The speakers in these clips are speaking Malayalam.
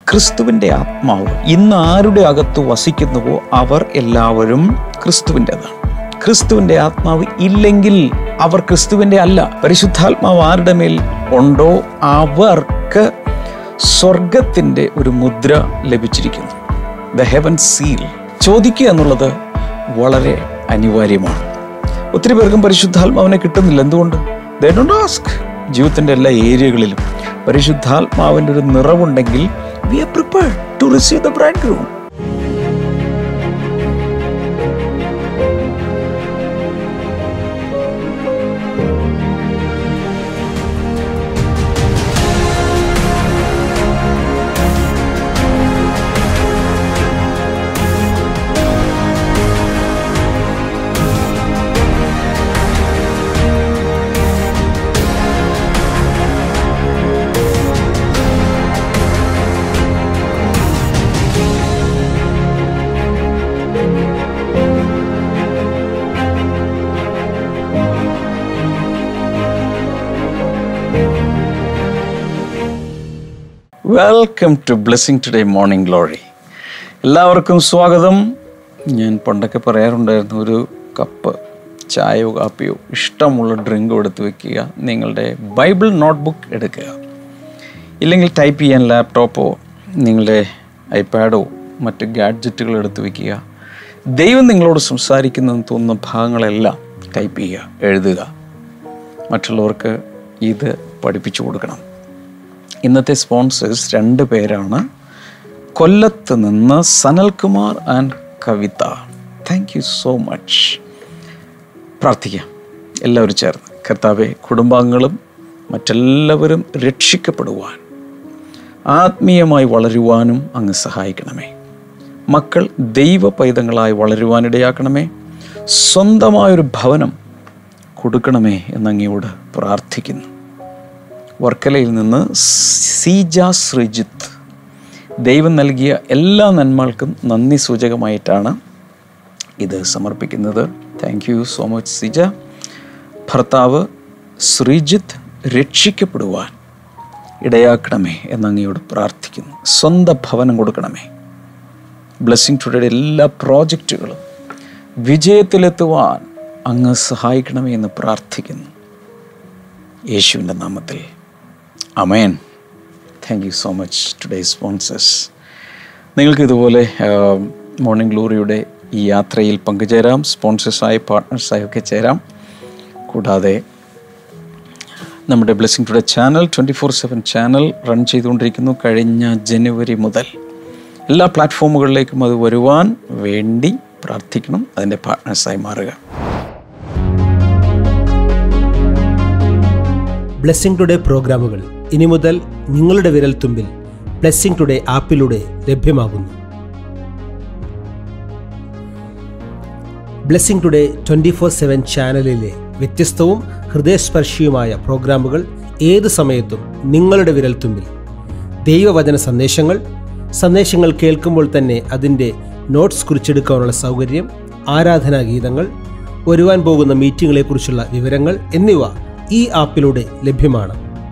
ക്രിസ്തുവിൻ്റെ ആത്മാവ് ഇന്ന് ആരുടെ അകത്ത് വസിക്കുന്നുവോ അവർ എല്ലാവരും ക്രിസ്തുവിൻ്റെതാണ്. ക്രിസ്തുവിൻ്റെ ആത്മാവ് ഇല്ലെങ്കിൽ അവർ ക്രിസ്തുവിൻ്റെ അല്ല. പരിശുദ്ധാത്മാവ് ആരുടെ മേൽ ഉണ്ടോ അവർക്ക് സ്വർഗത്തിൻ്റെ ഒരു മുദ്ര ലഭിച്ചിരിക്കുന്നു, ദ ഹെവൻ സീൽ. ചോദിക്കുക എന്നുള്ളത് വളരെ അനിവാര്യമാണ്. ഒത്തിരി പേർക്കും പരിശുദ്ധാത്മാവിനെ കിട്ടുന്നില്ല. എന്തുകൊണ്ട്? They don't ask. ജീവിതത്തിൻ്റെ എല്ലാ ഏരിയകളിലും പരിശുദ്ധാത്മാവിൻ്റെ ഒരു നിറവുണ്ടെങ്കിൽ we are prepared to receive the bridegroom. Welcome to blessing today morning glory. എല്ലാവർക്കും സ്വാഗതം. ഞാൻ പണ്ടൊക്കെ പറയാറുണ്ടായിരുന്നു, ഒരു കപ്പ് ചായയോ കാപ്പിയോ ഇഷ്ടമുള്ള ഡ്രിങ്കോ എടുത്ത് വെക്കുക, നിങ്ങളുടെ ബൈബിൾ നോട്ട്ബുക്ക് എടുക്കുക, ഇല്ലെങ്കിൽ ടൈപ്പ് ചെയ്യാൻ ലാപ്ടോപ്പോ നിങ്ങളുടെ ഐപാഡോ മറ്റ് ഗാഡ്ജറ്റുകൾ എടുത്ത് വെക്കുക. ദൈവം നിങ്ങളോട് സംസാരിക്കുന്നതെന്ന് തോന്നുന്ന ഭാഗങ്ങളെല്ലാം ടൈപ്പ് ചെയ്യുക, എഴുതുക. മറ്റുള്ളവർക്ക് ഇത് പഠിപ്പിച്ചു കൊടുക്കണം. ഇന്നത്തെ സ്പോൺസേഴ്സ് 2 പേരാണ്. കൊല്ലത്ത് നിന്ന് Sanalkumar and Kavitha. Thank you so much. പ്രാർത്ഥിക്കാം എല്ലാവരും ചേർന്ന്. കർത്താവേ, കുടുംബാംഗങ്ങളും മറ്റെല്ലാവരും രക്ഷിക്കപ്പെടുവാൻ, ആത്മീയമായി വളരുവാനും അങ്ങ് സഹായിക്കണമേ. മക്കൾ ദൈവ പൈതങ്ങളായി വളരുവാനിടയാക്കണമേ. സ്വന്തമായൊരു ഭവനം കൊടുക്കണമേ എന്നങ്ങയോട് പ്രാർത്ഥിക്കുന്നു. വർക്കലയിൽ നിന്ന് സീജ ശ്രീജിത്ത്. ദൈവം നൽകിയ എല്ലാ നന്മകൾക്കും നന്ദി സൂചകമായിട്ടാണ് ഇത് സമർപ്പിക്കുന്നത്. Thank you so much Seeja. ഭർത്താവ് ശ്രീജിത്ത് രക്ഷിക്കപ്പെടുവാൻ ഇടയാക്കണമേ എന്നങ്ങയോട് പ്രാർത്ഥിക്കുന്നു. സ്വന്തം ഭവനം കൊടുക്കണമേ. ബ്ലെസ്സിങ് ടുഡേയുടെ എല്ലാ പ്രോജക്റ്റുകളും വിജയത്തിലെത്തുവാൻ അങ്ങ് സഹായിക്കണമേ എന്ന് പ്രാർത്ഥിക്കുന്നു, യേശുവിൻ്റെ നാമത്തിൽ. അമേൻ. Thank you so much today sponsors. നിങ്ങൾക്ക് ഇതുപോലെ മോർണിംഗ് ഗ്ലോറിയുടെ ഈ യാത്രയിൽ പങ്കുചേരാം. സ്പോൺസേഴ്സായി, പാർട്ട്നേഴ്സായി ഒക്കെ ചേരാം. കൂടാതെ നമ്മുടെ blessing today channel 24/7 channel run ചെയ്തുകൊണ്ടിരിക്കുന്നു. കഴിഞ്ഞ ജനുവരി മുതൽ എല്ലാ പ്ലാറ്റ്ഫോമുകളിലേക്കും അത് വരുവാൻ വേണ്ടി പ്രാർത്ഥിക്കണം. അതിൻ്റെ പാർട്ട്നേഴ്സായി മാറുക. ബ്ലെസ്സിങ് ടുഡേ പ്രോഗ്രാമുകൾ ഇനി മുതൽ നിങ്ങളുടെ വിരൽത്തുമ്പിൽ ബ്ലെസ്സിങ് ടുഡേ ആപ്പിലൂടെ ലഭ്യമാകുന്നു. ബ്ലെസ്സിങ് ടുഡേ 24/7 ചാനലിലെ വ്യത്യസ്തവും ഹൃദയസ്പർശിയുമായ പ്രോഗ്രാമുകൾ ഏത് സമയത്തും നിങ്ങളുടെ വിരൽത്തുമ്പിൽ. ദൈവവചന സന്ദേശങ്ങൾ കേൾക്കുമ്പോൾ തന്നെ അതിൻ്റെ നോട്ട്സ് കുറിച്ചെടുക്കാനുള്ള സൗകര്യം, ആരാധനാ ഗീതങ്ങൾ, വരുവാൻ പോകുന്ന മീറ്റിങ്ങുകളെക്കുറിച്ചുള്ള വിവരങ്ങൾ എന്നിവ ഈ ആപ്പിലൂടെ ലഭ്യമാണ്.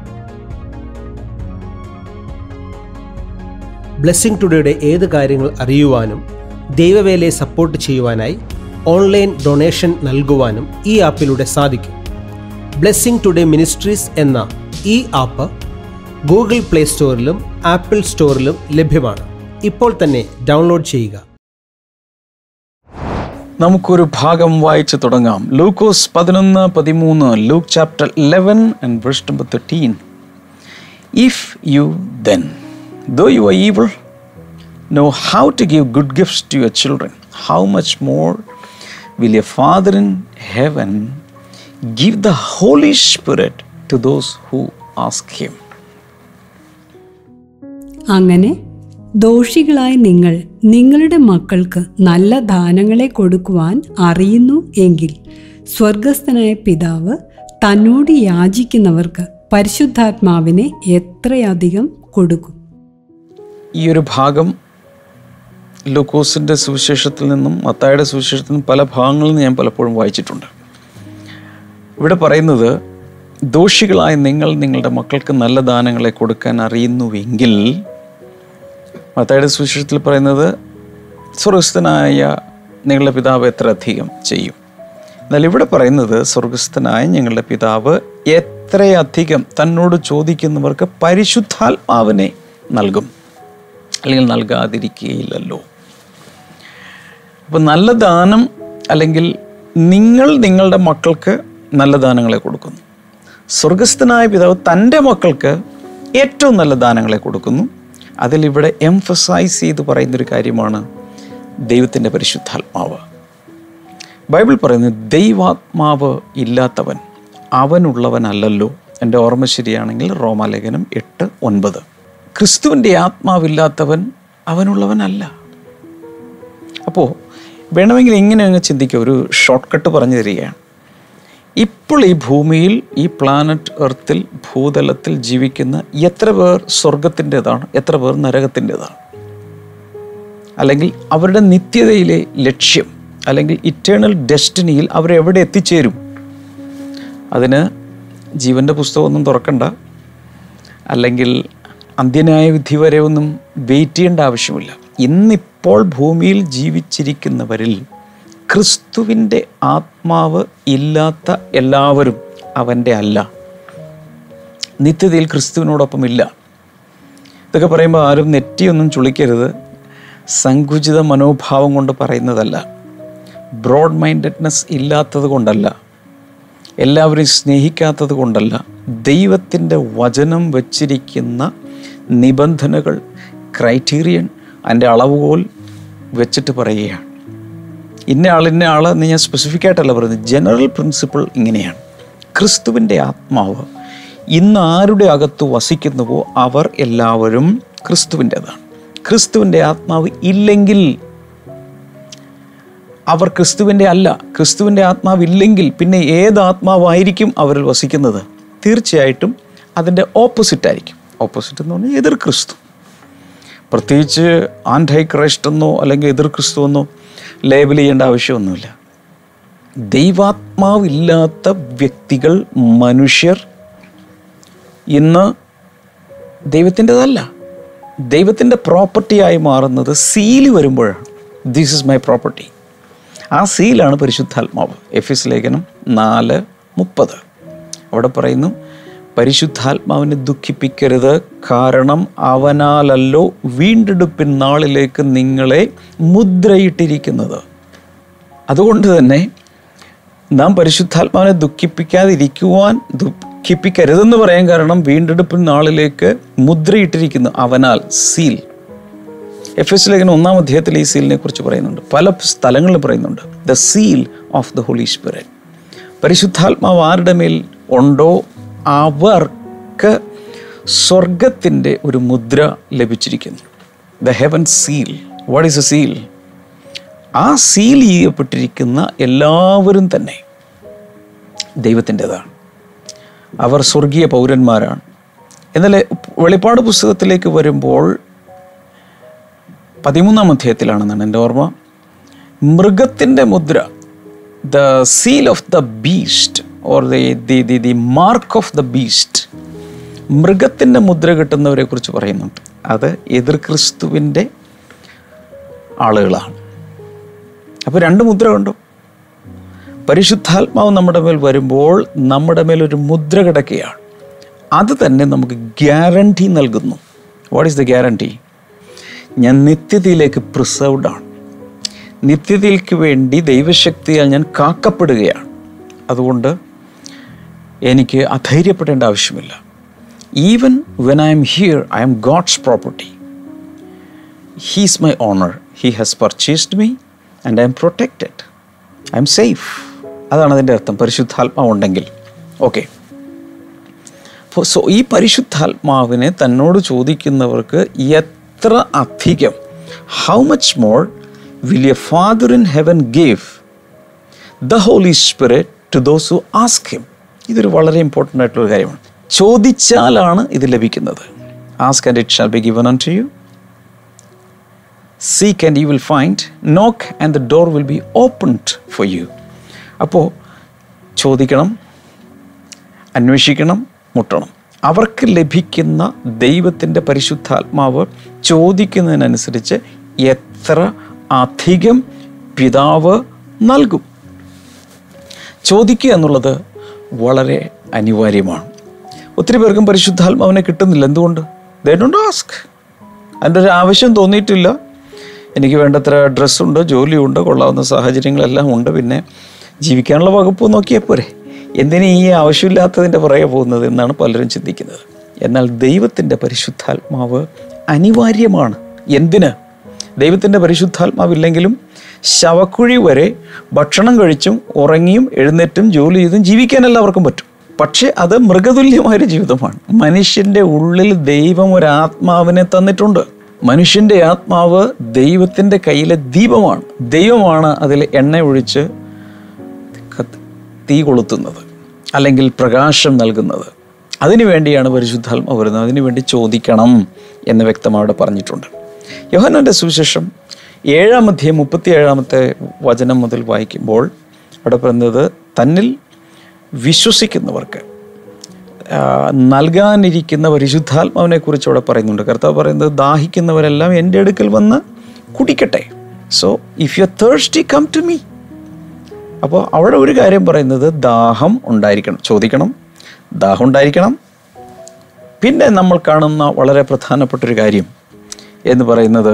ബ്ലെസ്സിങ് ടുഡേയുടെ ഏത് കാര്യങ്ങൾ അറിയുവാനും ദൈവവേലയെ സപ്പോർട്ട് ചെയ്യുവാനായി ഓൺലൈൻ ഡൊണേഷൻ നൽകുവാനും ഈ ആപ്പിലൂടെ സാധിക്കും. ബ്ലെസ്സിങ് ടുഡേ മിനിസ്ട്രീസ് എന്ന ഈ ആപ്പ് ഗൂഗിൾ പ്ലേ സ്റ്റോറിലും ആപ്പിൾ സ്റ്റോറിലും ലഭ്യമാണ്. ഇപ്പോൾ തന്നെ ഡൗൺലോഡ് ചെയ്യുക. നമുക്കൊരു ഭാഗം വായിച്ചു തുടങ്ങാം. ലൂക്കോസ് 11:13. Luke chapter 11 and verse number 13. If you then, though you are evil, know how to give good gifts to your children, how much more will your Father in heaven give the Holy Spirit to those who ask him. അങ്ങനെ ദോഷികളായ നിങ്ങൾ നിങ്ങളുടെ മക്കൾക്ക് നല്ല ദാനങ്ങളെ കൊടുക്കുവാൻ അറിയുന്നു എങ്കിൽ സ്വർഗസ്ഥനായ പിതാവ് തന്നോട് യാചിക്കുന്നവർക്ക് പരിശുദ്ധാത്മാവിനെ എത്രയധികം കൊടുക്കും. ഈ ഒരു ഭാഗം ലൂക്കോസിൻ്റെ സുവിശേഷത്തിൽ നിന്നും മത്തായിയുടെ സുവിശേഷത്തിൽ നിന്നും പല ഭാഗങ്ങളിൽ നിന്ന് ഞാൻ പലപ്പോഴും വായിച്ചിട്ടുണ്ട്. ഇവിടെ പറയുന്നത്, ദോഷികളായ നിങ്ങൾ നിങ്ങളുടെ മക്കൾക്ക് നല്ല ദാനങ്ങളെ കൊടുക്കാൻ അറിയുന്നുവെങ്കിൽ മത്തായിയുടെ സുവിശേഷത്തിൽ പറയുന്നത് സ്വർഗസ്ഥനായ നിങ്ങളുടെ പിതാവ് എത്ര അധികം ചെയ്യും. എന്നാൽ ഇവിടെ പറയുന്നത് സ്വർഗസ്ഥനായ ഞങ്ങളുടെ പിതാവ് എത്രയധികം തന്നോട് ചോദിക്കുന്നവർക്ക് പരിശുദ്ധാത്മാവിനെ നൽകും, അല്ലെങ്കിൽ നൽകാതിരിക്കുകയില്ലല്ലോ. അപ്പോൾ നല്ല ദാനം, അല്ലെങ്കിൽ നിങ്ങൾ നിങ്ങളുടെ മക്കൾക്ക് നല്ല ദാനങ്ങളെ കൊടുക്കുന്നു. സ്വർഗസ്ഥനായ പിതാവ് തൻ്റെ മക്കൾക്ക് ഏറ്റവും നല്ല ദാനങ്ങളെ കൊടുക്കുന്നു. അതിലിവിടെ എംഫസൈസ് ചെയ്ത് പറയുന്നൊരു കാര്യമാണ് ദൈവത്തിൻ്റെ പരിശുദ്ധാത്മാവ്. ബൈബിൾ പറയുന്നത് ദൈവാത്മാവ് ഇല്ലാത്തവൻ അവനുള്ളവനല്ലല്ലോ. എൻ്റെ ഓർമ്മ ശരിയാണെങ്കിൽ റോമാലേഖനം 8:9. ക്രിസ്തുവിൻ്റെ ആത്മാവില്ലാത്തവൻ അവനുള്ളവനല്ല. അപ്പോൾ വേണമെങ്കിൽ ഇങ്ങനെ അങ്ങ് ചിന്തിക്കുക, ഒരു ഷോർട്ട് കട്ട് പറഞ്ഞു തരികയാണ്. ഇപ്പോൾ ഈ ഭൂമിയിൽ, ഈ പ്ലാനറ്റ് എർത്തിൽ, ഭൂതലത്തിൽ ജീവിക്കുന്ന എത്ര പേർ സ്വർഗത്തിൻ്റെതാണ്, എത്ര പേർ നരകത്തിൻ്റെതാണ്, അല്ലെങ്കിൽ അവരുടെ നിത്യതയിലെ ലക്ഷ്യം, അല്ലെങ്കിൽ ഇറ്റേണൽ ഡെസ്റ്റിനിയിൽ അവരെവിടെ എത്തിച്ചേരും? അതിന് ജീവൻ്റെ പുസ്തകമൊന്നും തുറക്കണ്ട, അല്ലെങ്കിൽ അന്ത്യന്യായ വിധി വരെ ഒന്നും വെയിറ്റ് ചെയ്യേണ്ട ആവശ്യമില്ല. ഇന്നിപ്പോൾ ഭൂമിയിൽ ജീവിച്ചിരിക്കുന്നവരിൽ ക്രിസ്തുവിൻ്റെ ആത്മാവ് ഇല്ലാത്ത എല്ലാവരും അവൻ്റെ അല്ല, നിത്യതയിൽ ക്രിസ്തുവിനോടൊപ്പം ഇല്ല. ഇതൊക്കെ പറയുമ്പോൾ ആരും നെറ്റിയൊന്നും ചുളിക്കരുത്. സങ്കുചിത മനോഭാവം കൊണ്ട് പറയുന്നതല്ല, ബ്രോഡ് മൈൻഡഡ്നെസ് ഇല്ലാത്തത് കൊണ്ടല്ല, എല്ലാവരെയും സ്നേഹിക്കാത്തത് കൊണ്ടല്ല. ദൈവത്തിൻ്റെ വചനം വച്ചിരിക്കുന്ന നിബന്ധനകൾ, ക്രൈറ്റീരിയൻ, അതിൻ്റെ അളവുകോൽ വെച്ചിട്ട് പറയുകയാണ്. ഇന്ന ആൾ എന്ന് ഞാൻ സ്പെസിഫിക് ആയിട്ടല്ല പറയുന്നത്, ജനറൽ പ്രിൻസിപ്പിൾ ഇങ്ങനെയാണ്. ക്രിസ്തുവിൻ്റെ ആത്മാവ് ഇന്ന് ആരുടെ അകത്ത് വസിക്കുന്നുവോ അവർ എല്ലാവരും ക്രിസ്തുവിൻ്റെതാണ്. ക്രിസ്തുവിൻ്റെ ആത്മാവ് ഇല്ലെങ്കിൽ അവർ ക്രിസ്തുവിൻ്റെ അല്ല. ക്രിസ്തുവിൻ്റെ ആത്മാവ് ഇല്ലെങ്കിൽ പിന്നെ ഏത് ആത്മാവായിരിക്കും അവരിൽ വസിക്കുന്നത്? തീർച്ചയായിട്ടും അതിൻ്റെ ഓപ്പോസിറ്റ് ആയിരിക്കും. ഓപ്പോസിറ്റ് എന്ന് പറഞ്ഞാൽ എതിർ ക്രിസ്തു. പ്രത്യേകിച്ച് ആൻറ്റൈ ക്രൈസ്റ്റ് എന്നോ അല്ലെങ്കിൽ എതിർ ക്രിസ്തു എന്നോ ലേബൽ ചെയ്യേണ്ട ആവശ്യമൊന്നുമില്ല. ദൈവാത്മാവില്ലാത്ത വ്യക്തികൾ, മനുഷ്യർ ഇന്ന് ദൈവത്തിൻ്റെതല്ല. ദൈവത്തിൻ്റെ പ്രോപ്പർട്ടിയായി മാറുന്നത് സീല് വരുമ്പോഴാണ്. This is my property. ആ സീലാണ് പരിശുദ്ധാത്മാവ്. എഫെസ്യ ലേഖനം 4:30 അവിടെ പറയുന്നു, പരിശുദ്ധാത്മാവിനെ ദുഃഖിപ്പിക്കരുത്, കാരണം അവനാലല്ലോ വീണ്ടെടുപ്പിൻ നാളിലേക്ക് നിങ്ങളെ മുദ്രയിട്ടിരിക്കുന്നത്. അതുകൊണ്ട് തന്നെ നാം പരിശുദ്ധാത്മാവിനെ ദുഃഖിപ്പിക്കരുതെന്ന് പറയാൻ കാരണം വീണ്ടെടുപ്പിൻ നാളിലേക്ക് മുദ്രയിട്ടിരിക്കുന്നു, അവനാൽ, സീൽ. എഫെസ്യ ലേഖനം 1-ാം അധ്യായത്തിൽ ഈ സീലിനെ കുറിച്ച് പറയുന്നുണ്ട്, പല സ്ഥലങ്ങളിൽ പറയുന്നുണ്ട്. The seal of the holy spirit. പരിശുദ്ധാത്മാവ് ആരുടെ മേൽ ഉണ്ടോ അവർക്ക് സ്വർഗത്തിൻ്റെ ഒരു മുദ്ര ലഭിച്ചിരിക്കുന്നു. The heaven seal. What is a seal? ആ സീൽ ചെയ്യപ്പെട്ടിരിക്കുന്ന എല്ലാവരും തന്നെ ദൈവത്തിൻ്റെതാണ്. അവർ സ്വർഗീയ പൗരന്മാരാണ്. എന്നാൽ വെളിപ്പാട് പുസ്തകത്തിലേക്ക് വരുമ്പോൾ 13-ാം അധ്യായത്തിലാണെന്നാണ് എൻ്റെ ഓർമ്മ, മൃഗത്തിൻ്റെ മുദ്ര, the seal of the beast or the mark of the beast, മൃഗത്തിൻ്റെ മുദ്ര കിട്ടുന്നവരെ കുറിച്ച് പറയുന്നുണ്ട്. അത് എതിർ ക്രിസ്തുവിൻ്റെ ആളുകളാണ്. അപ്പോൾ 2 മുദ്ര കണ്ടോ? പരിശുദ്ധാത്മാവ് നമ്മുടെ മേൽ വരുമ്പോൾ നമ്മുടെ മേലൊരു മുദ്ര കിടക്കുകയാണ്. അത് തന്നെ നമുക്ക് ഗ്യാരണ്ടി നൽകുന്നു. What is the guarantee? ഞാൻ നിത്യതയിലേക്ക് പ്രിസർവ്ഡ് ആണ്. നിത്യതയിലേക്ക് വേണ്ടി ദൈവശക്തിയാൽ ഞാൻ കാക്കപ്പെടുകയാണ്. അതുകൊണ്ട് എനിക്ക് അധൈര്യപ്പെടേണ്ട ആവശ്യമില്ല. Even when I'm here, I'm God's property. He is my owner. He has purchased me and I'm protected. I'm safe. അതാണ് അതിൻ്റെ അർത്ഥം, പരിശുദ്ധാത്മാവ് ഉണ്ടെങ്കിൽ. ഓക്കെ. സോ ഈ പരിശുദ്ധാത്മാവിനെ തന്നോട് ചോദിക്കുന്നവർക്ക് എത്ര അധികം, how much more will your father in heaven give the holy spirit to those who ask him. ഇതൊരു വളരെ ഇമ്പോർട്ടൻ്റ് ആയിട്ടുള്ള കാര്യമാണ്. ചോദിച്ചാലാണ് ഇത് ലഭിക്കുന്നത്. Ask and it shall be given unto you. Seek and you will find. Knock and the door will be opened for you. അപ്പോൾ ചോദിക്കണം, അന്വേഷിക്കണം, മുട്ടണം. അവർക്ക് ലഭിക്കുന്ന ദൈവത്തിൻ്റെ പരിശുദ്ധാത്മാവ് ചോദിക്കുന്നതിനനുസരിച്ച് എത്ര അധികം പിതാവ് നൽകും. ചോദിക്കുക എന്നുള്ളത് വളരെ അനിവാര്യമാണ്. ഒത്തിരി പേർക്കും പരിശുദ്ധാത്മാവിനെ കിട്ടുന്നില്ല. എന്തുകൊണ്ട്? They don't ask. അതിൻ്റെ ഒരു ആവശ്യം തോന്നിയിട്ടില്ല. എനിക്ക് വേണ്ടത്ര ഡ്രസ്സുണ്ട്, ജോലിയുണ്ട്, കൊള്ളാവുന്ന സാഹചര്യങ്ങളെല്ലാം ഉണ്ട്, പിന്നെ ജീവിക്കാനുള്ള വകുപ്പ് നോക്കിയാൽ പോരെ, എന്തിനു ഈ ആവശ്യമില്ലാത്തതിൻ്റെ പുറകെ പോകുന്നത് എന്നാണ് പലരും ചിന്തിക്കുന്നത്. എന്നാൽ ദൈവത്തിൻ്റെ പരിശുദ്ധാത്മാവ് അനിവാര്യമാണ്. എന്തിന്? ദൈവത്തിൻ്റെ പരിശുദ്ധാത്മാവില്ലെങ്കിലും ശവക്കുഴി വരെ ഭക്ഷണം കഴിച്ചും ഉറങ്ങിയും എഴുന്നേറ്റും ജോലി ചെയ്തും ജീവിക്കാൻ എല്ലാവർക്കും പറ്റും. പക്ഷേ അത് മൃഗതുല്യമായൊരു ജീവിതമാണ്. മനുഷ്യൻ്റെ ഉള്ളിൽ ദൈവം ഒരു ആത്മാവിനെ തന്നിട്ടുണ്ട്. മനുഷ്യൻ്റെ ആത്മാവ് ദൈവത്തിൻ്റെ കയ്യിലെ ദീപമാണ്. ദൈവമാണ് അതിൽ എണ്ണ ഒഴിച്ച് തീ കൊളുത്തുന്നത്, അല്ലെങ്കിൽ പ്രകാശം നൽകുന്നത്. അതിനു വേണ്ടിയാണ് പരിശുദ്ധാത്മാവ് വരുന്നത്. അതിനുവേണ്ടി ചോദിക്കണം എന്ന് വ്യക്തമായിട്ട് പറഞ്ഞിട്ടുണ്ട്. യോഹന്നാന്റെ സുവിശേഷം 7-ാം അധ്യായം 37-ാമത്തെ വചനം മുതൽ വായിക്കുമ്പോൾ അവിടെ പറയുന്നത്, തന്നിൽ വിശ്വസിക്കുന്നവർക്ക് നൽകാനിരിക്കുന്ന പരിശുദ്ധാത്മാവിനെ കുറിച്ച് അവിടെ പറയുന്നുണ്ട്. കർത്താവ് പറയുന്നത്, ദാഹിക്കുന്നവരെല്ലാം എൻ്റെ അടുക്കൽ വന്ന് കുടിക്കട്ടെ. So if you are thirsty come to me. അപ്പോൾ അവിടെ ഒരു കാര്യം പറയുന്നത്, ദാഹം ഉണ്ടായിരിക്കണം, ചോദിക്കണം, ദാഹം ഉണ്ടായിരിക്കണം. പിന്നെ നമ്മൾ കാണുന്ന വളരെ പ്രധാനപ്പെട്ടൊരു കാര്യം എന്ന് പറയുന്നത്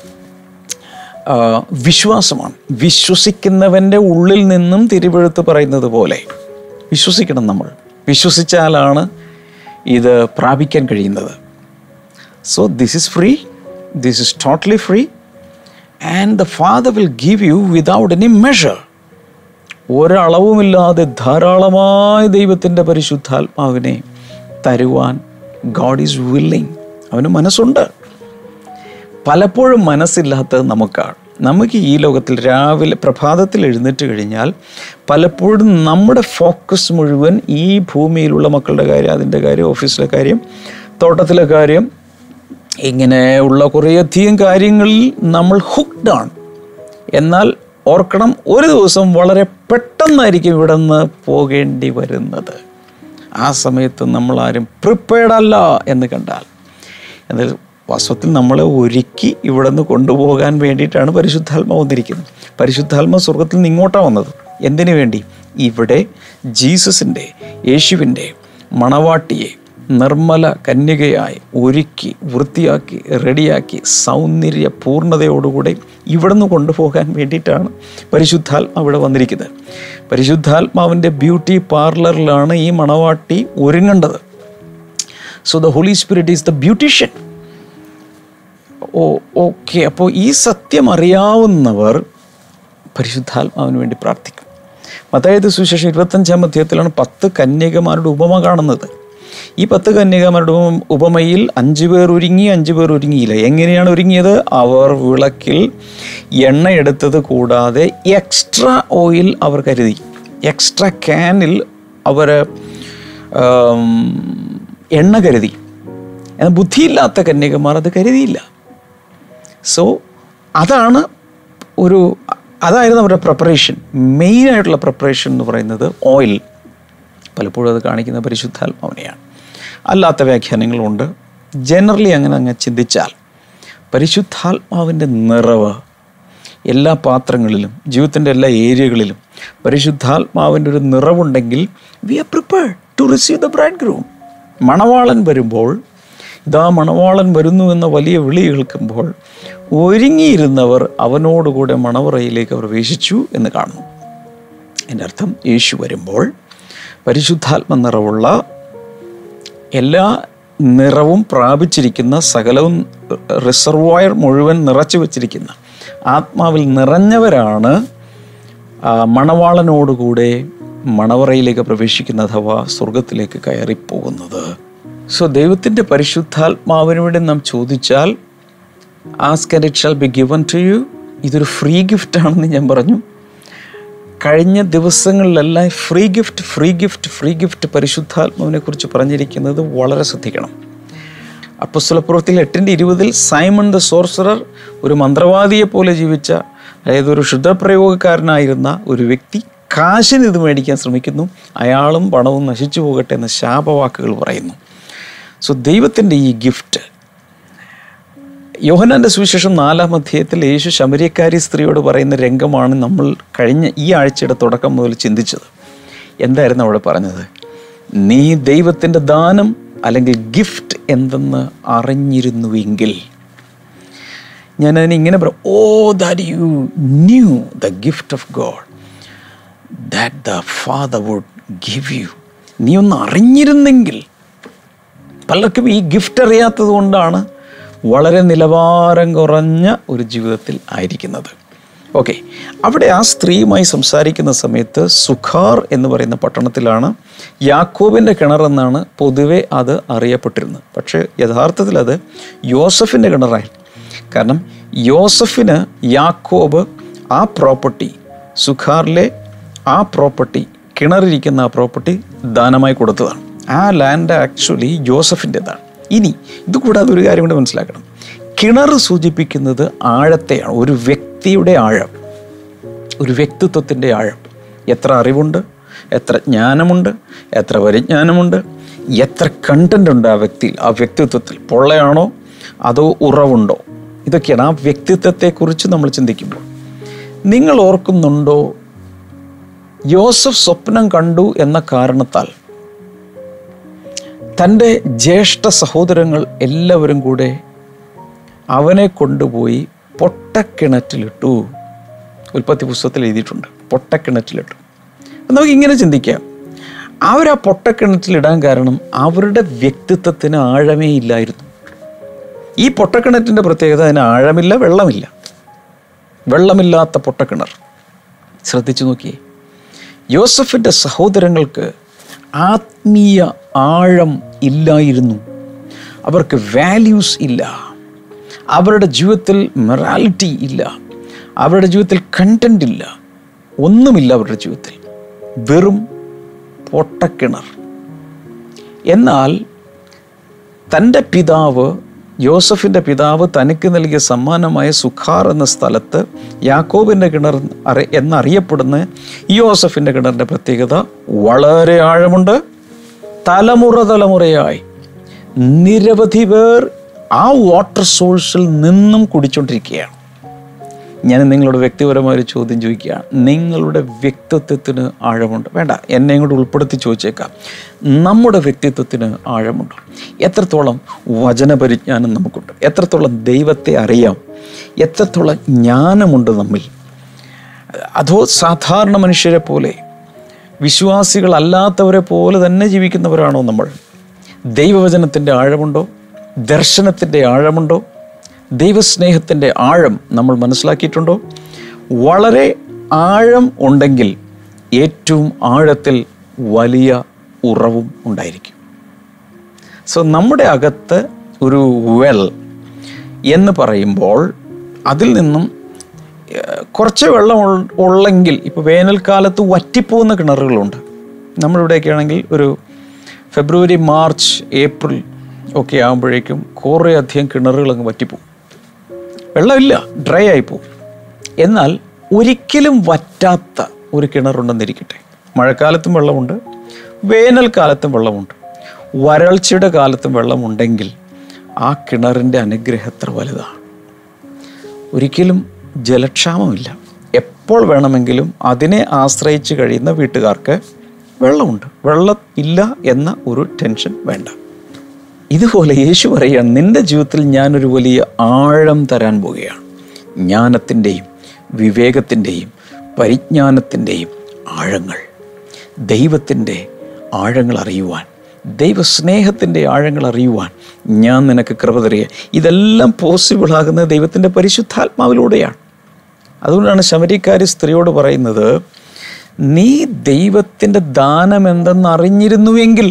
വിശ്വാസമാണ്. വിശ്വസിക്കുന്നവൻ്റെ ഉള്ളിൽ നിന്നും തിരുവെഴുത്ത് പറയുന്നത് പോലെ വിശ്വസിക്കണം. നമ്മൾ വിശ്വസിച്ചാലാണ് ഇത് പ്രാപിക്കാൻ കഴിയുന്നത്. So this is free, this is totally free, and the father will give you without any measure. ഒരളവുമില്ലാതെ ധാരാളമായ ദൈവത്തിൻ്റെ പരിശുദ്ധാത്മാവിനെ തരുവാൻ ഗോഡ് ഈസ് വില്ലിങ്. അവന് മനസ്സുണ്ട്. പലപ്പോഴും മനസ്സില്ലാത്തത് നമുക്കാണ്. നമുക്ക് ഈ ലോകത്തിൽ രാവിലെ പ്രഭാതത്തിൽ എഴുന്നേറ്റ് കഴിഞ്ഞാൽ പലപ്പോഴും നമ്മുടെ ഫോക്കസ് മുഴുവൻ ഈ ഭൂമിയിലുള്ള മക്കളുടെ കാര്യം, അതിൻ്റെ കാര്യം, ഓഫീസിലെ കാര്യം, തോട്ടത്തിലെ കാര്യം, ഇങ്ങനെയുള്ള കുറേയധികം കാര്യങ്ങളിൽ നമ്മൾ ഹുക്ഡാണ്. എന്നാൽ ഓർക്കണം, ഒരു ദിവസം വളരെ പെട്ടെന്നായിരിക്കും ഇവിടെ നിന്ന് പോകേണ്ടി വരുന്നത്. ആ സമയത്ത് നമ്മളാരും പ്രിപ്പയർഡ് അല്ല എന്ന് കണ്ടാൽ, എന്നാൽ വാസ്തവത്തിൽ നമ്മളെ ഒരുക്കി ഇവിടെ നിന്ന് കൊണ്ടുപോകാൻ വേണ്ടിയിട്ടാണ് പരിശുദ്ധാത്മ വന്നിരിക്കുന്നത്. പരിശുദ്ധാത്മ സ്വർഗത്തിൽ നിന്ന് ഇങ്ങോട്ടാണ് വന്നത്. എന്തിനു വേണ്ടി? ഇവിടെ ജീസസിൻ്റെ, യേശുവിൻ്റെ മണവാട്ടിയെ നിർമ്മല കന്യകയായി ഒരുക്കി വൃത്തിയാക്കി റെഡിയാക്കി സൗന്ദര്യ പൂർണ്ണതയോടുകൂടെ ഇവിടെ നിന്ന് കൊണ്ടുപോകാൻ വേണ്ടിയിട്ടാണ് പരിശുദ്ധാത്മാവ് ഇവിടെ വന്നിരിക്കുന്നത്. പരിശുദ്ധാത്മാവിൻ്റെ ബ്യൂട്ടി പാർലറിലാണ് ഈ മണവാട്ടി ഒരുങ്ങേണ്ടത്. So the holy spirit is the beautician. Okay, അപ്പോൾ ഈ സത്യം അറിയാവുന്നവർ പരിശുദ്ധാത്മാവിന് വേണ്ടി പ്രാർത്ഥിക്കും. മത്തായിയുടെ സുവിശേഷം 25-ാം അധ്യായത്തിലാണ് 10 കന്യകമാരുടെ ഉപമ കാണുന്നത്. ഈ 10 കന്യകമാരുടെ ഉപമയിൽ 5 പേർ ഒരുങ്ങി, 5 പേർ ഒരുങ്ങിയില്ല. എങ്ങനെയാണ് ഒരുങ്ങിയത്? അവർ വിളക്കിൽ എണ്ണ എടുത്തത് കൂടാതെ എക്സ്ട്രാ ഓയിൽ അവർ കരുതി. എക്സ്ട്രാ ക്യാനിൽ അവർ എണ്ണ കരുതി. എന്നാൽ ബുദ്ധിയില്ലാത്ത കന്യകമാർ അത് കരുതിയില്ല. സോ അതായിരുന്നു അവരുടെ പ്രിപ്പറേഷൻ. മെയിനായിട്ടുള്ള പ്രിപ്പറേഷൻ എന്ന് പറയുന്നത് ഓയിൽ. പലപ്പോഴും അത് കാണിക്കുന്ന പരിശുദ്ധാത്മാവിനെയാണ്. അല്ലാത്ത വ്യാഖ്യാനങ്ങളുണ്ട്. ജനറലി അങ്ങ് ചിന്തിച്ചാൽ പരിശുദ്ധാത്മാവിൻ്റെ നിറവ് എല്ലാ പാത്രങ്ങളിലും, ജീവിതത്തിൻ്റെ എല്ലാ ഏരിയകളിലും പരിശുദ്ധാത്മാവിൻ്റെ ഒരു നിറവുണ്ടെങ്കിൽ we are prepared to receive the bridegroom. മണവാളൻ വരുമ്പോൾ, ഇതാ മണവാളൻ വരുന്നു എന്ന വലിയ വിളി കേൾക്കുമ്പോൾ ഒരുങ്ങിയിരുന്നവർ അവനോടുകൂടെ മണവറയിലേക്ക് പ്രവേശിച്ചു എന്ന് കാണുന്നു. എൻ്റെ അർത്ഥം, യേശു വരുമ്പോൾ പരിശുദ്ധാത്മ നിറവുള്ള, എല്ലാ നിറവും പ്രാപിച്ചിരിക്കുന്ന, സകലവും റിസർവോയർ മുഴുവൻ നിറച്ചു വച്ചിരിക്കുന്ന, ആത്മാവിൽ നിറഞ്ഞവരാണ് മണവാളനോടുകൂടെ മണവറയിലേക്ക് പ്രവേശിക്കുന്ന, അഥവാ സ്വർഗത്തിലേക്ക് കയറിപ്പോകുന്നത്. സോ ദൈവത്തിൻ്റെ പരിശുദ്ധാത്മാവിന് വേണ്ടി നാം ചോദിച്ചാൽ, ask and it shall be given to you. ഇതൊരു ഫ്രീ ഗിഫ്റ്റാണെന്ന് ഞാൻ പറഞ്ഞു. കഴിഞ്ഞ ദിവസങ്ങളിലെല്ലാം ഫ്രീ ഗിഫ്റ്റ് പരിശുദ്ധാത്മാവിനെ കുറിച്ച് പറഞ്ഞിരിക്കുന്നത് വളരെ ശ്രദ്ധിക്കണം. അപ്പോസ്തലപ്രവൃത്തിയിൽ 8:20 സൈമൺ ദ സോർസറർ, ഒരു മന്ത്രവാദിയെ പോലെ ജീവിച്ച, അതായത് ഒരു ക്ഷുദ്രപ്രയോഗക്കാരനായിരുന്ന ഒരു വ്യക്തി, കാശിന് ഇത് മേടിക്കാൻ ശ്രമിക്കുന്നു. അയാളും പണവും നശിച്ചു പോകട്ടെ എന്ന ശാപവാക്കുകൾ പറയുന്നു. സോ ദൈവത്തിൻ്റെ ഈ ഗിഫ്റ്റ്, യോഹന്നാൻ്റെ സുവിശേഷം 4-ാം അധ്യായത്തിൽ യേശു ശമര്യക്കാരി സ്ത്രീയോട് പറയുന്ന രംഗമാണ് നമ്മൾ കഴിഞ്ഞ ഈ ആഴ്ചയുടെ തുടക്കം മുതൽ ചിന്തിച്ചത്. എന്തായിരുന്നു അവിടെ പറഞ്ഞത്? നീ ദൈവത്തിൻ്റെ ദാനം അല്ലെങ്കിൽ ഗിഫ്റ്റ് എന്തെന്ന് അറിഞ്ഞിരുന്നുവെങ്കിൽ. ഞാനതിന് ഇങ്ങനെ പറയും, oh that you knew the gift of God that the father would give you. നീ ഒന്ന് അറിഞ്ഞിരുന്നെങ്കിൽ. പലർക്കും ഈ ഗിഫ്റ്റ് അറിയാത്തത് കൊണ്ടാണ് വളരെ നിലവാരം കുറഞ്ഞ ഒരു ജീവിതത്തിൽ ആയിരിക്കുന്നത്. ഓക്കെ, അവിടെ ആ സ്ത്രീയുമായി സംസാരിക്കുന്ന സമയത്ത് സുഖാർ എന്ന് പറയുന്ന പട്ടണത്തിലാണ്. യാക്കോബിൻ്റെ കിണറെന്നാണ് പൊതുവെ അത് അറിയപ്പെട്ടിരുന്നത്. പക്ഷേ യഥാർത്ഥത്തിൽ അത് യോസഫിൻ്റെ കിണറായിരുന്നു. കാരണം യോസഫിന് യാക്കോബ് ആ പ്രോപ്പർട്ടി, സുഖാറിലെ ആ പ്രോപ്പർട്ടി, കിണറിരിക്കുന്ന ആ പ്രോപ്പർട്ടി ദാനമായി കൊടുത്തതാണ്. ആ ലാൻഡ് ആക്ച്വലി ജോസഫിൻ്റെതാണ്. ഇനി ഇതുകൂടാതെ ഒരു കാര്യം കൂടെ മനസ്സിലാക്കണം. കിണർ സൂചിപ്പിക്കുന്നത് ആഴത്തെയാണ്, ഒരു വ്യക്തിയുടെ ആഴം, ഒരു വ്യക്തിത്വത്തിൻ്റെ ആഴം. എത്ര അറിവുണ്ട്, എത്ര ജ്ഞാനമുണ്ട്, എത്ര പരിജ്ഞാനമുണ്ട്, എത്ര കണ്ടൻ്റ് ഉണ്ട് ആ വ്യക്തിയിൽ, ആ വ്യക്തിത്വത്തിൽ. പൊള്ളയാണോ അതോ ഉറവുണ്ടോ? ഇതൊക്കെയാണ് ആ വ്യക്തിത്വത്തെക്കുറിച്ച് നമ്മൾ ചിന്തിക്കുമ്പോൾ. നിങ്ങൾ ഓർക്കുന്നുണ്ടോ, യോസഫ് സ്വപ്നം കണ്ടു എന്ന കാരണത്താൽ തൻ്റെ ജ്യേഷ്ഠ സഹോദരങ്ങൾ എല്ലാവരും കൂടെ അവനെ കൊണ്ടുപോയി പൊട്ടക്കിണറ്റിലിട്ടു. ഉൽപ്പത്തി പുസ്തകത്തിൽ എഴുതിയിട്ടുണ്ട്, പൊട്ടക്കിണറ്റിലിട്ടു. നമുക്ക് ഇങ്ങനെ ചിന്തിക്കാം, അവരാ പൊട്ടക്കിണറ്റിലിടാൻ കാരണം അവരുടെ വ്യക്തിത്വത്തിന് ആഴമേ ഇല്ലായിരുന്നു. ഈ പൊട്ടക്കിണറ്റിൻ്റെ പ്രത്യേകത, അതിന് ആഴമില്ല, വെള്ളമില്ല. വെള്ളമില്ലാത്ത പൊട്ടക്കിണർ. ശ്രദ്ധിച്ചു നോക്കിയേ, യോസഫിൻ്റെ സഹോദരങ്ങൾക്ക് ആത്മീയ ആഴം ഇല്ലായിരുന്നു. അവർക്ക് വാല്യൂസ് ഇല്ല, അവരുടെ ജീവിതത്തിൽ മൊറാലിറ്റി ഇല്ല, അവരുടെ ജീവിതത്തിൽ കണ്ടന്റ് ഇല്ല, ഒന്നുമില്ല അവരുടെ ജീവിതത്തിൽ. വെറും പൊട്ടക്കിണർ. എന്നാൽ തൻ്റെ പിതാവ്, യോസഫിൻ്റെ പിതാവ് തനിക്ക് നൽകിയ സമ്മാനമായ സുഖാർ എന്ന സ്ഥലത്ത് യാക്കോബിൻ്റെ കിണർ എന്നറിയപ്പെടുന്ന യോസഫിൻ്റെ കിണറിൻ്റെ പ്രത്യേകത വളരെ ആഴമുണ്ട്. തലമുറയായി നിരവധി പേർ ആ വാട്ടർ സോഴ്സിൽ നിന്നും കുടിച്ചുകൊണ്ടിരിക്കുകയാണ്. ഞാൻ നിങ്ങളോട് വ്യക്തിപരമായൊരു ചോദ്യം ചോദിക്കുകയാണ്. നിങ്ങളുടെ വ്യക്തിത്വത്തിന് ആഴമുണ്ട്? വേണ്ട, എന്നെ കൂടെ ഉൾപ്പെടുത്തി ചോദിച്ചേക്കാം. നമ്മുടെ വ്യക്തിത്വത്തിന് ആഴമുണ്ടോ? എത്രത്തോളം വചനപരിജ്ഞാനം നമുക്കുണ്ട്? എത്രത്തോളം ദൈവത്തെ അറിയാം? എത്രത്തോളം ജ്ഞാനമുണ്ട് നമ്മിൽ? അതോ സാധാരണ മനുഷ്യരെ പോലെ, വിശ്വാസികളല്ലാത്തവരെ പോലെ തന്നെ ജീവിക്കുന്നവരാണോ നമ്മൾ? ദൈവവചനത്തിൻ്റെ ആഴമുണ്ടോ? ദർശനത്തിൻ്റെ ആഴമുണ്ടോ? ദൈവസ്നേഹത്തിൻ്റെ ആഴം നമ്മൾ മനസ്സിലാക്കിയിട്ടുണ്ടോ? വളരെ ആഴം ഉണ്ടെങ്കിൽ ഏറ്റവും ആഴത്തിൽ വലിയ ഉറവും ഉണ്ടായിരിക്കും. സോ നമ്മുടെ അകത്ത് ഒരു വെൽ എന്ന് പറയുമ്പോൾ അതിൽ നിന്നും കുറച്ച് വെള്ളം ഉള്ളെങ്കിൽ, ഇപ്പോൾ വേനൽക്കാലത്ത് വറ്റിപ്പോകുന്ന കിണറുകളുണ്ട്. നമ്മളിവിടെയൊക്കെ ആണെങ്കിൽ ഒരു ഫെബ്രുവരി, മാർച്ച്, ഏപ്രിൽ ഒക്കെ ആകുമ്പോഴേക്കും കുറേ അധികം കിണറുകൾ അങ്ങ് വറ്റിപ്പോകും. വെള്ളമില്ല, ഡ്രൈ ആയിപ്പോവും. എന്നാൽ ഒരിക്കലും വറ്റാത്ത ഒരു കിണറുണ്ടെന്നിരിക്കട്ടെ. മഴക്കാലത്തും വെള്ളമുണ്ട്, വേനൽക്കാലത്തും വെള്ളമുണ്ട്, വരൾച്ചയുടെ കാലത്തും വെള്ളമുണ്ടെങ്കിൽ ആ കിണറിൻ്റെ അനുഗ്രഹം എത്ര വലുതാണ്. ഒരിക്കലും ജലക്ഷാമമില്ല. എപ്പോൾ വേണമെങ്കിലും അതിനെ ആശ്രയിച്ച് കഴിയുന്ന വീട്ടുകാർക്ക് വെള്ളമുണ്ട്. വെള്ളം ഇല്ല എന്ന ഒരു ടെൻഷൻ വേണ്ട. ഇതുപോലെ യേശു പറയുകയാണ്, നിൻ്റെ ജീവിതത്തിൽ ഞാനൊരു വലിയ ആഴം തരാൻ പോവുകയാണ്. ജ്ഞാനത്തിൻ്റെയും വിവേകത്തിൻ്റെയും പരിജ്ഞാനത്തിൻ്റെയും ആഴങ്ങൾ, ദൈവത്തിൻ്റെ ആഴങ്ങൾ അറിയുവാൻ, ദൈവസ്നേഹത്തിൻ്റെ ആഴങ്ങൾ അറിയുവാൻ ഞാൻ നിനക്ക് കൃപ തരിക. ഇതെല്ലാം പോസിബിളാകുന്നത് ദൈവത്തിൻ്റെ പരിശുദ്ധാത്മാവിലൂടെയാണ്. അതുകൊണ്ടാണ് ശമര്യക്കാരി സ്ത്രീയോട് പറയുന്നത്, നീ ദൈവത്തിൻ്റെ ദാനം എന്തെന്ന് അറിഞ്ഞിരുന്നുവെങ്കിൽ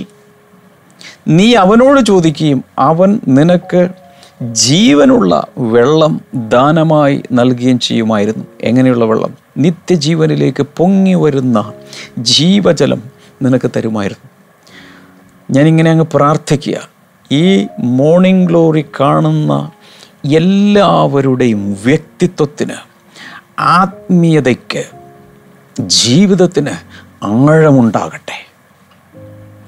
നീ അവനോട് ചോദിക്കുകയും അവൻ നിനക്ക് ജീവനുള്ള വെള്ളം ദാനമായി നൽകുകയും ചെയ്യുമായിരുന്നു. എങ്ങനെയുള്ള വെള്ളം? നിത്യജീവനിലേക്ക് പൊങ്ങി വരുന്ന ജീവജലം നിനക്ക് തരുമായിരുന്നു. ഞാനിങ്ങനെ അങ്ങ് പ്രാർത്ഥിക്കുക, ഈ മോർണിംഗ് ഗ്ലോറി കാണുന്ന എല്ലാവരുടെയും വ്യക്തിത്വത്തിന്, ആത്മീയതയ്ക്ക്, ജീവിതത്തിന് ആഴമുണ്ടാകട്ടെ.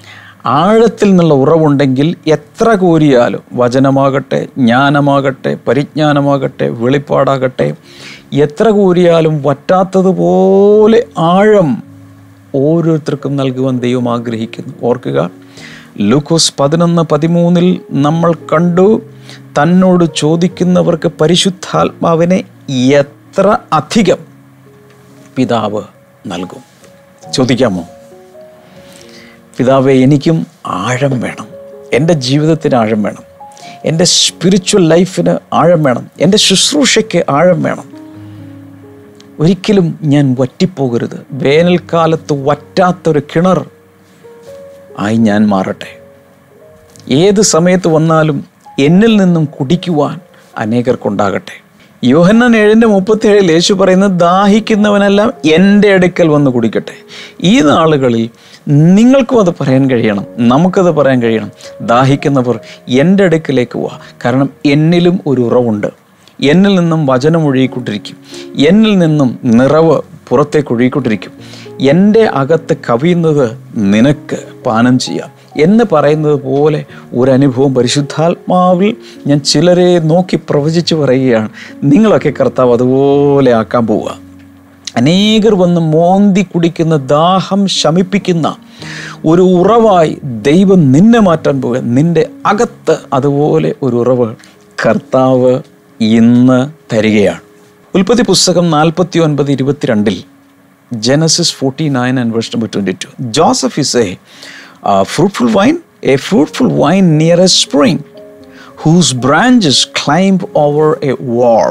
ആഴത്തിൽ നിന്നുള്ള ഉറവുണ്ടെങ്കിൽ എത്ര കോരിയാലും, വചനമാകട്ടെ, ജ്ഞാനമാകട്ടെ, പരിജ്ഞാനമാകട്ടെ, വെളിപ്പാടാകട്ടെ, എത്ര കോരിയാലും വറ്റാത്തതുപോലെ ആഴം ഓരോരുത്തർക്കും നൽകുവാൻ ദൈവം ആഗ്രഹിക്കുന്നു. ഓർക്കുക, ലൂക്കോസ് 11:13 നമ്മൾ കണ്ടു, തന്നോട് ചോദിക്കുന്നവർക്ക് പരിശുദ്ധാത്മാവിനെ എത്ര അധികം പിതാവ് നൽകും. ചോദിക്കാമോ? പിതാവേ, എനിക്കും ആഴം വേണം, എൻ്റെ ജീവിതത്തിന് ആഴം വേണം, എൻ്റെ സ്പിരിച്വൽ ലൈഫിന് ആഴം വേണം, എൻ്റെ ശുശ്രൂഷയ്ക്ക് ആഴം വേണം. ഒരിക്കലും ഞാൻ വറ്റിപ്പോകരുത്. വേനൽക്കാലത്ത് വറ്റാത്തൊരു കിണർ ആയി ഞാൻ മാറട്ടെ. ഏത് സമയത്ത് വന്നാലും എന്നിൽ നിന്നും കുടിക്കുവാൻ അനേകർക്കുണ്ടാകട്ടെ. യോഹന്നാൻ 7:37 യേശു പറയുന്നത്, ദാഹിക്കുന്നവനെല്ലാം എൻ്റെ അടുക്കൽ വന്ന് കുടിക്കട്ടെ. ഈ നാളുകളിൽ നിങ്ങൾക്കും അത് പറയാൻ കഴിയണം, നമുക്കത് പറയാൻ കഴിയണം. ദാഹിക്കുന്നവർ എൻ്റെ അടുക്കലേക്ക് പോവാ. കാരണം എന്നിലും ഒരു ഉറവുണ്ട്. എന്നിൽ നിന്നും വചനം ഒഴുകിക്കൊണ്ടിരിക്കും. എന്നിൽ നിന്നും നിറവ് പുറത്തേക്ക് ഒഴുകിക്കൊണ്ടിരിക്കും. എൻ്റെ അകത്ത് കവിയുന്നത് നിനക്ക് പാനം ചെയ്യാം എന്ന് പറയുന്നത് പോലെ ഒരനുഭവം പരിശുദ്ധാത്മാവിൽ ഞാൻ ചിലരെ നോക്കി പ്രവചിച്ച് പറയുകയാണ്. നിങ്ങളൊക്കെ കർത്താവ് അതുപോലെ ആക്കാൻ പോവുക. അനേകർ വന്ന് മോന്തി കുടിക്കുന്ന, ദാഹം ശമിപ്പിക്കുന്ന ഒരു ഉറവായി ദൈവം നിന്നെ മാറ്റാൻ പോവുക. നിന്റെ അകത്ത് അതുപോലെ ഒരു ഉറവ് കർത്താവ് ഇന്ന് തരികയാണ്. ഉൽപ്പത്തി പുസ്തകം 49:22 Genesis 49:22 Joseph is a fruitful vine near a spring whose branches climb over a wall.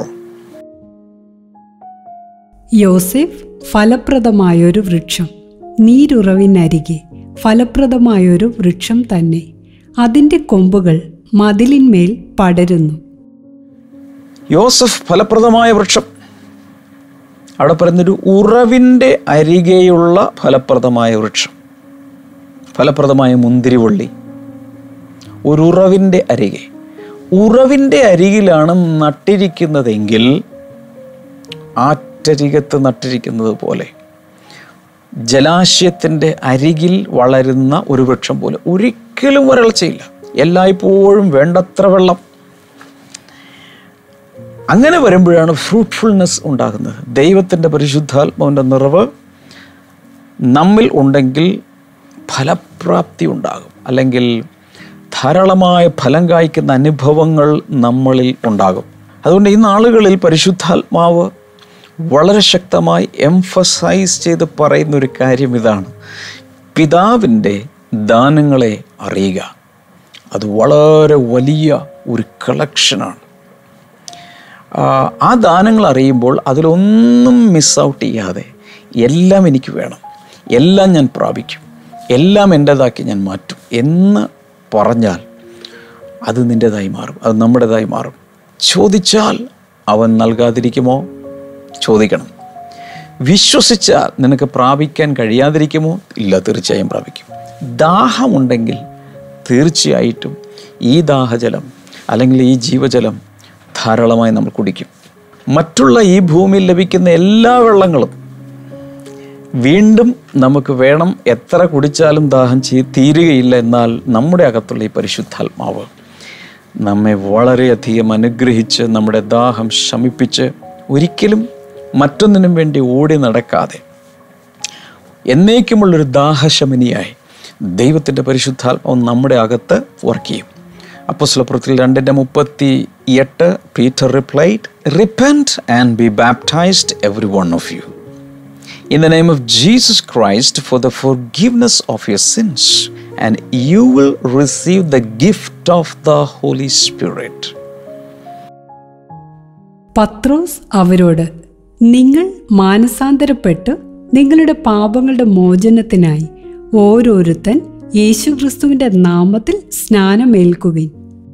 യോസേഫ് ഫലപ്രദമായൊരു വൃക്ഷം, നീരുറവിനരികെ ഫലപ്രദമായൊരു വൃക്ഷം തന്നെ. അതിൻ്റെ കൊമ്പുകൾ മതിലിന്മേൽ പടരുന്നു. യോസഫ് ഫലപ്രദമായ വൃക്ഷം. അവിടെ പറയുന്നൊരു ഉറവിൻ്റെ അരികെയുള്ള ഫലപ്രദമായ വൃക്ഷം, ഫലപ്രദമായ മുന്തിരിവള്ളി. ഒരു ഉറവിൻ്റെ അരികെ, ഉറവിൻ്റെ അരികിലാണ് നട്ടിരിക്കുന്നതെങ്കിൽ ആറ്റരികത്ത് നട്ടിരിക്കുന്നത് പോലെ, ജലാശയത്തിൻ്റെ അരികിൽ വളരുന്ന ഒരു വൃക്ഷം പോലെ. ഒരിക്കലും വരൾച്ചയില്ല, എല്ലായ്പ്പോഴും വേണ്ടത്ര വെള്ളം. അങ്ങനെ വരുമ്പോഴാണ് ഫ്രൂട്ട്ഫുൾനെസ് ഉണ്ടാകുന്നത്. ദൈവത്തിൻ്റെ പരിശുദ്ധാത്മാവിൻ്റെ നിറവ് നമ്മിൽ ഉണ്ടെങ്കിൽ ഫലപ്രാപ്തി ഉണ്ടാകും, അല്ലെങ്കിൽ ധാരാളമായ ഫലം കായ്ക്കുന്ന അനുഭവങ്ങൾ നമ്മളിൽ ഉണ്ടാകും. അതുകൊണ്ട് ഈ നാളുകളിൽ പരിശുദ്ധാത്മാവ് വളരെ ശക്തമായി എംഫസൈസ് ചെയ്ത് പറയുന്നൊരു കാര്യം ഇതാണ്: പിതാവിൻ്റെ ദാനങ്ങളെ അറിയുക. അത് വളരെ വലിയ ഒരു കളക്ഷനാണ്. ആ ദാനങ്ങൾ അറിയുമ്പോൾ അതിലൊന്നും മിസ് ഔട്ട് ചെയ്യാതെ, എല്ലാം എനിക്ക് വേണം, എല്ലാം ഞാൻ പ്രാപിക്കും, എല്ലാം എൻ്റേതാക്കി ഞാൻ മാറ്റും എന്ന് പറഞ്ഞാൽ അത് നിൻ്റേതായി മാറും, അത് നമ്മുടേതായി മാറും. ചോദിച്ചാൽ അവൻ നൽകാതിരിക്കുമോ? ചോദിക്കണം. വിശ്വസിച്ചാൽ നിനക്ക് പ്രാപിക്കാൻ കഴിയാതിരിക്കുമോ? ഇല്ല, തീർച്ചയായും പ്രാപിക്കും. ദാഹമുണ്ടെങ്കിൽ തീർച്ചയായിട്ടും ഈ ദാഹജലം അല്ലെങ്കിൽ ഈ ജീവജലം ധാരാളമായി നമ്മൾ കുടിക്കും. മറ്റുള്ള ഈ ഭൂമിയിൽ ലഭിക്കുന്ന എല്ലാ വെള്ളങ്ങളും വീണ്ടും നമുക്ക് വേണം. എത്ര കുടിച്ചാലും ദാഹം തീരുകയില്ല. എന്നാൽ നമ്മുടെ അകത്തുള്ള ഈ പരിശുദ്ധാത്മാവ് നമ്മെ വളരെയധികം അനുഗ്രഹിച്ച് നമ്മുടെ ദാഹം ശമിപ്പിച്ച്, ഒരിക്കലും മറ്റൊന്നിനും വേണ്ടി ഓടി നടക്കാതെ എന്നേക്കുമുള്ളൊരു ദാഹശമനിയായി ദൈവത്തിൻ്റെ പരിശുദ്ധാത്മാവ് നമ്മുടെ അകത്ത് വർക്ക് ചെയ്യും. അപ്പോസ്തലപ്രവൃത്തികൾ 2:38 Peter replied, "Repent and be baptized every one of you in the name of Jesus Christ for the forgiveness of your sins, and you will receive the gift of the Holy Spirit." പത്രോസ് അവരോട്, നിങ്ങൾ മാനസാന്തരപ്പെട്ട് നിങ്ങളുടെ പാപങ്ങളുടെ മോചനത്തിനായി ഓരോരുത്തൻ യേശുക്രിസ്തുവിന്റെ നാമത്തിൽ സ്നാനമേൽക്കുവിൻ.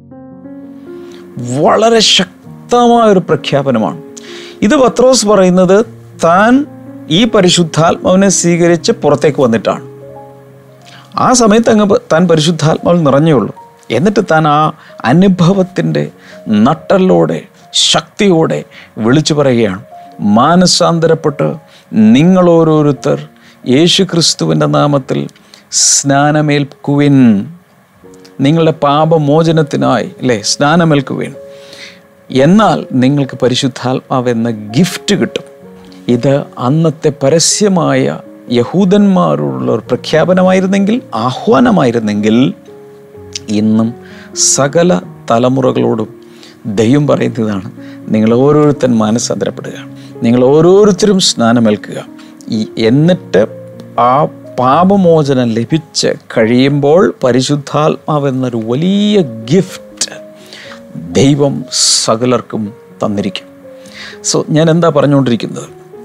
വളരെ ശക്തമായൊരു പ്രഖ്യാപനമാണ് ഇത്. പത്രോസ് പറയുന്നത് താൻ ഈ പരിശുദ്ധാത്മാവിനെ സ്വീകരിച്ച് പുറത്തേക്ക് വന്നിട്ടാണ്. ആ സമയത്ത് താൻ പരിശുദ്ധാത്മാവിൽ നിറഞ്ഞേ ഉള്ളൂ. എന്നിട്ട് താൻ ആ അനുഭവത്തിൻ്റെ നട്ടലോടെ ശക്തിയോടെ വിളിച്ചു പറയുകയാണ്, മാനസാന്തരപ്പെട്ട് നിങ്ങൾ ഓരോരുത്തർ യേശു ക്രിസ്തുവിൻ്റെ നാമത്തിൽ സ്നാനമേൽക്കുവിൻ, നിങ്ങളുടെ പാപമോചനത്തിനായി അല്ലേ സ്നാനമേൽക്കുവിൻ, എന്നാൽ നിങ്ങൾക്ക് പരിശുദ്ധാത്മാവെന്ന ഗിഫ്റ്റ് കിട്ടും. ഇത് അന്നത്തെ പരസ്യമായ യഹൂദന്മാരോടുള്ള ഒരു പ്രഖ്യാപനമായിരുന്നെങ്കിൽ, ആഹ്വാനമായിരുന്നെങ്കിൽ, ഇന്നും സകല തലമുറകളോടും ദൈവം പറയുന്നതാണ്, നിങ്ങൾ ഓരോരുത്തരും മാനസാന്തരപ്പെടുക, നിങ്ങൾ ഓരോരുത്തരും സ്നാനമേൽക്കുക. എന്നിട്ട് ആ പാപമോചനം ലഭിച്ച് കഴിയുമ്പോൾ പരിശുദ്ധാത്മാവെന്നൊരു വലിയ ഗിഫ്റ്റ് ദൈവം സകലർക്കും തന്നിരിക്കും. സോ ഞാൻ എന്താ പറഞ്ഞുകൊണ്ടിരിക്കുന്നത്?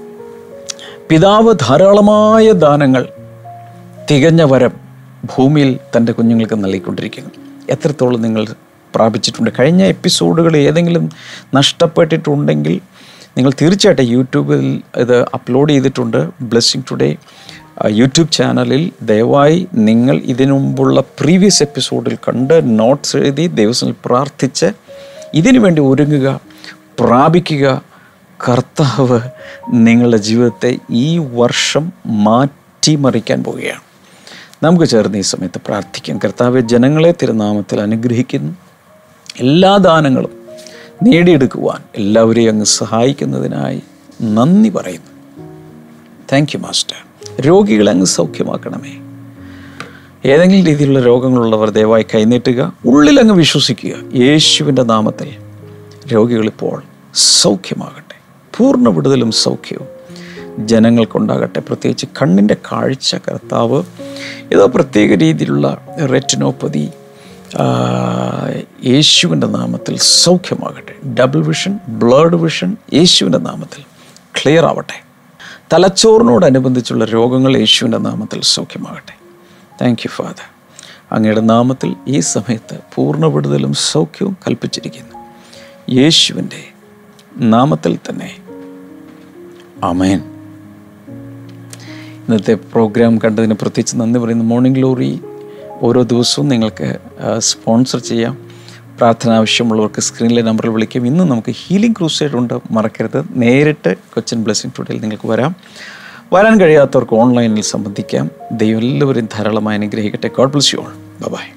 പിതാവ് ധാരാളമായ ദാനങ്ങൾ, തികഞ്ഞ വരം ഭൂമിയിൽ തൻ്റെ കുഞ്ഞുങ്ങൾക്ക് നൽകിക്കൊണ്ടിരിക്കുന്നു. എത്രത്തോളം നിങ്ങൾ പ്രാപിച്ചിട്ടുണ്ട്? കഴിഞ്ഞ എപ്പിസോഡുകൾ ഏതെങ്കിലും നഷ്ടപ്പെട്ടിട്ടുണ്ടെങ്കിൽ നിങ്ങൾ തീർച്ചയായിട്ടും യൂട്യൂബിൽ ഇത് അപ്ലോഡ് ചെയ്തിട്ടുണ്ട്. ബ്ലെസ്സിങ് ടുഡേ യൂട്യൂബ് ചാനലിൽ ദയവായി നിങ്ങൾ ഇതിനു മുമ്പുള്ള പ്രീവിയസ് എപ്പിസോഡിൽ കണ്ട് നോട്ട്സ് എഴുതി ദൈവത്തിൽ പ്രാർത്ഥിച്ച് ഇതിനു വേണ്ടി ഒരുങ്ങുക, പ്രാപിക്കുക. കർത്താവ് നിങ്ങളുടെ ജീവിതത്തെ ഈ വർഷം മാറ്റിമറിക്കാൻ പോവുകയാണ്. നമുക്ക് ചേർന്ന് ഈ സമയത്ത് പ്രാർത്ഥിക്കാം. കർത്താവെ, ജനങ്ങളെ തിരുനാമത്തിൽ അനുഗ്രഹിക്കുന്നു. എല്ലാ ദാനങ്ങളും നേടിയെടുക്കുവാൻ എല്ലാവരെയും അങ്ങ് സഹായിക്കുന്നതിനായി നന്ദി പറയുന്നു. Thank you master. രോഗികളെ അങ്ങ് സൗഖ്യമാക്കണമേ. ഏതെങ്കിലും രീതിയിലുള്ള രോഗങ്ങളുള്ളവർ ദയവായി കൈനീട്ടുക, ഉള്ളിലങ്ങ് വിശ്വസിക്കുക. യേശുവിൻ്റെ നാമത്തിൽ രോഗികളിപ്പോൾ സൗഖ്യമാകട്ടെ. പൂർണ്ണ വിടുതലും സൗഖ്യവും ജനങ്ങൾക്കുണ്ടാകട്ടെ. പ്രത്യേകിച്ച് കണ്ണിൻ്റെ കാഴ്ച കർത്താവ് ഏതോ പ്രത്യേക രീതിയിലുള്ള റെറ്റിനോപ്പതി യേശുവിൻ്റെ നാമത്തിൽ സൗഖ്യമാകട്ടെ. ഡബിൾ വിഷൻ, ബ്ലഡ് വിഷൻ യേശുവിൻ്റെ നാമത്തിൽ ക്ലിയർ ആവട്ടെ. തലച്ചോറിനോടനുബന്ധിച്ചുള്ള രോഗങ്ങൾ യേശുവിൻ്റെ നാമത്തിൽ സൗഖ്യമാകട്ടെ. Thank you father. അങ്ങയുടെ നാമത്തിൽ ഈ സമയത്ത് പൂർണ്ണ വിടുതലും സൗഖ്യവും കൽപ്പിച്ചിരിക്കുന്നു. യേശുവിൻ്റെ നാമത്തിൽ തന്നെ ആമേൻ. ഇന്നത്തെ പ്രോഗ്രാം കണ്ടതിന് പ്രത്യേകിച്ച് നന്ദി പറയുന്നു. മോർണിംഗ് ഗ്ലോറി ഓരോ ദിവസവും നിങ്ങൾക്ക് സ്പോൺസർ ചെയ്യാം. പ്രാർത്ഥന ആവശ്യമുള്ളവർക്ക് സ്ക്രീനിലെ നമ്പറിൽ വിളിക്കും. ഇന്ന് നമുക്ക് ഹീലിംഗ് ക്രൂസൈഡ് ഉണ്ട്, മറക്കരുത്. നേരിട്ട് കൊച്ചിൻ ബ്ലെസ്സിംഗ് ടുഡേയിൽ നിങ്ങൾക്ക് വരാൻ കഴിയാത്തവർക്ക് ഓൺലൈനിൽ സംബന്ധിക്കാം. ദൈവം എല്ലാവരും ധാരാളമായി അനുഗ്രഹിക്കട്ടെ. God bless you all. By.